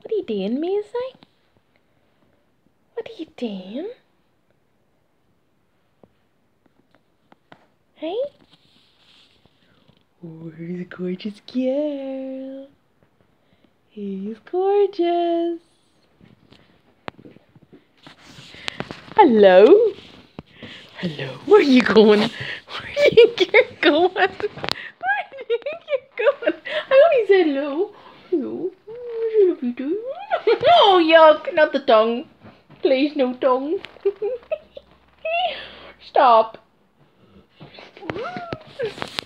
What are you doing, Maisie? What are you doing? Hey? Oh, here's a gorgeous girl. He's gorgeous. Hello? Hello? Where are you going? Where do you think you're going? Where do you think you're going? I only said hello. Hello? What are you doing? Oh, yuck. Not the tongue. Please, no tongue. Stop.